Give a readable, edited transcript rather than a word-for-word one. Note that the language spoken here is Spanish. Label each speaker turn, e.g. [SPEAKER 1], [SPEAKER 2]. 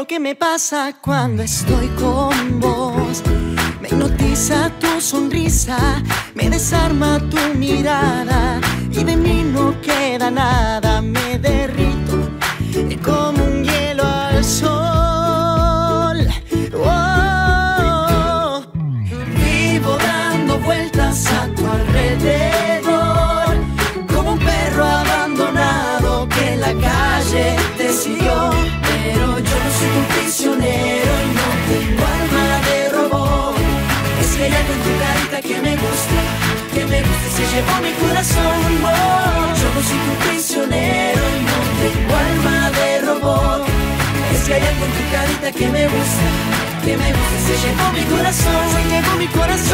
[SPEAKER 1] lo que me pasa cuando estoy con vos. Me hipnotiza tu sonrisa, me desarma tu mirada y de mí no queda nada. Me derrito como un hielo al sol. Oh, vivo dando vueltas a tu alrededor, como un perro abandonado que en la calle te siguió. Pero yo no soy un prisionero y no tengo alma de robot. Es que hay algo en tu carita que me gusta y se llevó mi corazón. Oh, yo no soy un prisionero y no tengo alma de robot. Es que hay algo en tu carita que me gusta y se llevó mi corazón. Se llevó mi corazón.